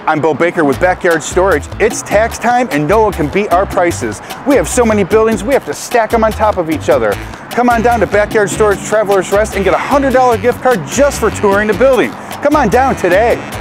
I'm Bo Baker with Backyard Storage. It's tax time and no one can beat our prices. We have so many buildings, we have to stack them on top of each other. Come on down to Backyard Storage Travelers Rest and get a $100 gift card just for touring the building. Come on down today.